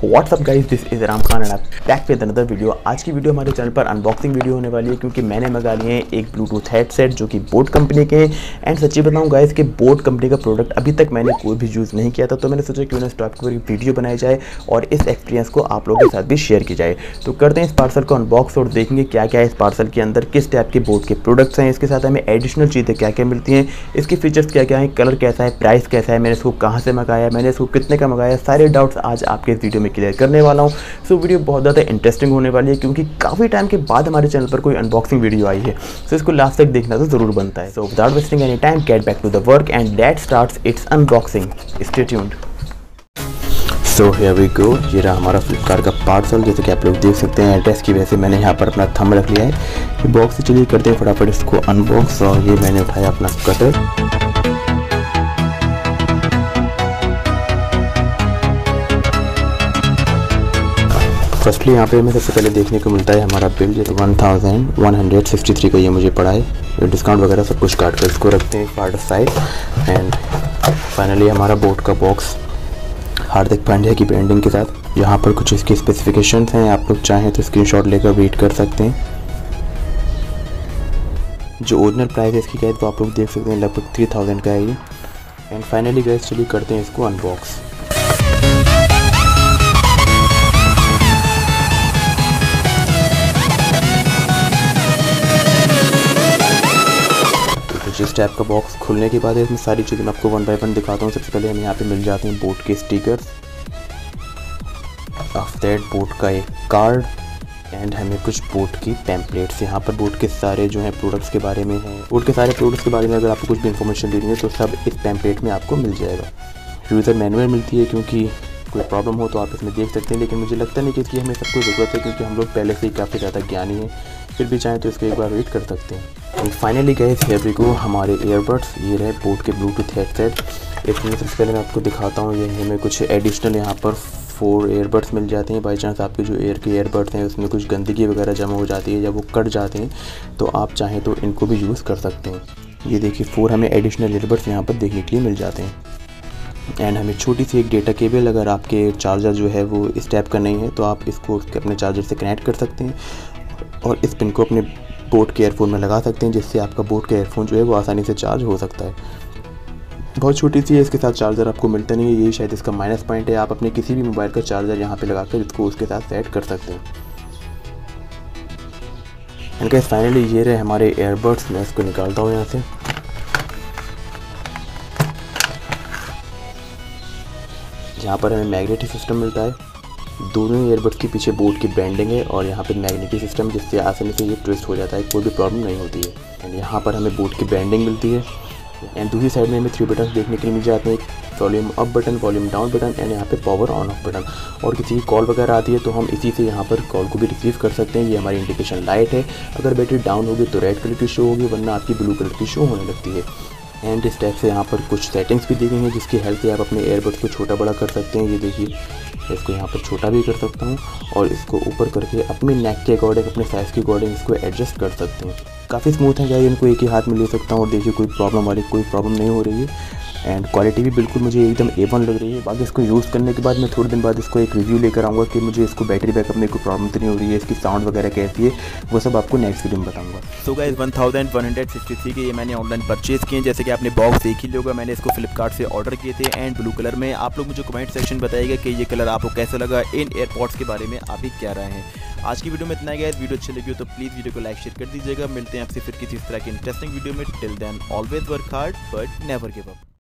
WhatsApp guys, this is Ram Khan and I back with another video. आज की video हमारे channel पर अनबॉक्सिंग वीडियो होने वाली है क्योंकि मैंने मंगा लिए हैं एक ब्लूटूथ हेडसेट जो कि बोट कंपनी के हैं। एंड सच्ची बताऊं गाइस कि बोट कंपनी का प्रोडक्ट अभी तक मैंने कोई भी यूज़ नहीं किया था, तो मैंने सोचा क्यों ना इस टॉपिक पर वीडियो बनाई जाए और इस एक्सपीरियंस को आप लोगों के साथ भी शेयर की जाए। तो करते हैं इस पार्सल को अनबॉक्स और देखेंगे क्या क्या है इस पार्सल के अंदर, किस टाइप के बोट के प्रोडक्ट्स हैं, इसके साथ हमें एडिशनल चीज़ें क्या क्या मिलती हैं, इसके फीचर्स क्या क्या हैं, कलर कैसा है, प्राइस कैसा है, मैंने इसको कहाँ से मंगाया, मैंने इसको कितने का मंगाया, सारे डाउट्स आज आपके इस वीडियो में क्लियर करने वाला हूँ। सो वीडियो बहुत ज़्यादा इंटरेस्टिंग होने वाली है क्योंकि काफ़ी टाइम के बाद हमारे चैनल पर कोई अनबॉक्सिंग वीडियो आई है। सो इसको लास्ट तक देखना तो ज़रूर बनता है। So without wasting any time, get back to the work and let's start its unboxing. Stay tuned. So here we go. ये रहा हमारा फ्लिपकार्ट का पार्सल। जैसे कि आप लोग देख सकते हैं एड्रेस की वजह से मैंने यहाँ पर अपना थंब रख लिया है। ये बॉक्स से चलिए करते हैं फटाफट इसको अनबॉक्स। और ये मैंने उठाया अपना कटर। फर्स्टली यहाँ पे हमें सबसे पहले देखने को मिलता है हमारा बिल, जो 1163 का ये मुझे पड़ा है। डिस्काउंट वगैरह सब कुछ काट कर इसको रखते हैं पार्ट साइड। एंड फाइनली हमारा बोट का बॉक्स हार्दिक पांड्या की ब्रांडिंग के साथ। यहाँ पर कुछ इसकी स्पेसिफिकेशंस हैं, आप लोग चाहें तो स्क्रीनशॉट लेकर रीड कर सकते हैं। जो ओरिजिनल प्राइस है इसकी क्या है तो आप लोग देख सकते हैं, लगभग 3000 का है ये। एंड फाइनली गाइस चलिए करते हैं इसको अनबॉक्स। जिस टाइप का बॉक्स खुलने के बाद इसमें सारी चीज़ें मैं आपको वन बाय वन दिखाता हूँ। सबसे पहले हमें यहाँ पे मिल जाते हैं बोट के स्टिकर्स, आफ्टर दैट बोट का एक कार्ड एंड हमें कुछ बोट की पैम्पलेट्स। यहाँ पर बोट के सारे जो हैं प्रोडक्ट्स के बारे में हैं, बोट के सारे प्रोडक्ट्स के बारे में अगर आपको कुछ भी इन्फॉर्मेशन देनी है तो सब इस पैम्पलेट में आपको मिल जाएगा। यूज़र मैनुअल मिलती है, क्योंकि कोई प्रॉब्लम हो तो आप इसमें देख सकते हैं, लेकिन मुझे लगता नहीं कि इसकी हमें सबको ज़रूरत है क्योंकि हम लोग पहले से ही काफ़ी ज़्यादा ज्ञानी हैं। फिर भी चाहें तो इसको एक बार रीड कर सकते हैं। And finally guys here we go, हमारे ईयरबड्स। ये रहे बोट के ब्लूटूथ हेडसेट। इसमें सबसे पहले मैं आपको दिखाता हूँ, ये हमें कुछ एडिशनल यहाँ पर 4 ईयरबड्स मिल जाते हैं। बाई चांस आपके जो एयर के ईयरबड्स हैं उसमें कुछ गंदगी वगैरह जमा हो जाती है या वो कट जाते हैं तो आप चाहें तो इनको भी यूज़ कर सकते हैं। ये देखिए 4 हमें एडिशनल ईयरबड्स यहाँ पर देखने के लिए मिल जाते हैं। एंड हमें छोटी सी एक डेटा केबल, अगर आपके चार्जर जो है वो इस टाइप का नहीं है तो आप इसको अपने चार्जर से कनेक्ट कर सकते हैं और इस पिन को अपने बोट के एयरफोन में लगा सकते हैं, जिससे आपका बोट का एयरफोन जो है वो आसानी से चार्ज हो सकता है। बहुत छोटी सी है, इसके साथ चार्जर आपको मिलता नहीं है, यही शायद इसका माइनस पॉइंट है। आप अपने किसी भी मोबाइल का चार्जर यहाँ पे लगाकर इसको उसके साथ सेट कर सकते हैं। एंड गाइस फाइनली ये रहे हमारे एयरबड्स। मैं इसको निकालता हूँ यहाँ से। यहाँ पर हमें मैग्नेटिक सिस्टम मिलता है, दोनों ईयरबड्स के पीछे बोट की ब्रांडिंग है और यहाँ पे मैग्नेटिक सिस्टम जिससे आसानी से ये ट्विस्ट हो जाता है, कोई भी प्रॉब्लम नहीं होती है। एंड यहाँ पर हमें बोट की ब्रांडिंग मिलती है। एंड दूसरी साइड में हमें 3 बटन देखने के लिए मिल जाते हैं, एक volume up button, volume down button and यहाँ पे पावर ऑन ऑफ बटन। और किसी की कॉल वगैरह आती है तो हम इसी से यहाँ पर कॉल को भी रिसीव कर सकते हैं। ये हमारी इंडिकेशन लाइट है, अगर बैटरी डाउन होगी तो रेड कलर की शो होगी, वरना आपकी ब्लू कलर की शो होने लगती है। एंड इस टाइप से यहाँ पर कुछ सेटिंग्स भी दी गई हैं जिसकी हेल्प से आप अपने एयरबड्स को छोटा बड़ा कर सकते हैं। ये देखिए इसको यहाँ पर छोटा भी कर सकता हूँ और इसको ऊपर करके अपने नेक के अकॉर्डिंग, अपने साइज़ के अकॉर्डिंग इसको एडजस्ट कर सकते हैं। काफ़ी स्मूथ है गाइस, इनको एक ही हाथ में ले सकता हूँ और देखिए कोई प्रॉब्लम नहीं हो रही है। एंड क्वालिटी भी बिल्कुल मुझे एकदम A1 लग रही है। बाकी इसको यूज़ करने के बाद मैं थोड़े दिन बाद इसको एक रिव्यू लेकर आऊँगा कि मुझे इसको बैटरी बैकअप में कोई प्रॉब्लम तो नहीं हो रही है, इसकी साउंड वगैरह कैसी है, वो सब आपको नेक्स्ट वीडियो में बताऊँगा। सो गाइस 1163 के ये मैंने ऑनलाइन परचेज़ किए हैं। जैसे कि आपने बॉक्स देख ही लिया, मैंने इसको फ्लिपकार्ट से ऑर्डर किए थे एंड ब्लू कलर में। आप लोग मुझे कमेंट सेक्शन बताइएगा कि ये कलर आपको कैसा लगा, इन एयरपॉड्स के बारे में आप भी क्या रहे हैं। आज की वीडियो में इतना ही गाइस। वीडियो अच्छी लगी हो तो प्लीज़ वीडियो को लाइक शेयर कर दीजिएगा। मिलते हैं आपसे फिर किसी तरह की इंटरेस्टिंग वीडियो में। Till then always work hard but never give up.